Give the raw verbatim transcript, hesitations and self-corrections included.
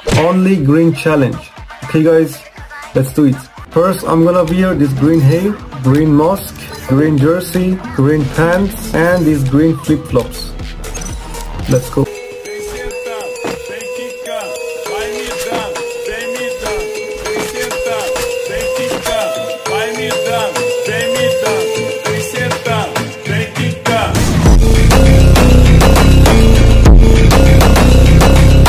only green challenge. Okay guys, let's do it. First I'm gonna wear this green hair, green mask, green jersey, green pants, and these green flip-flops. Let's go.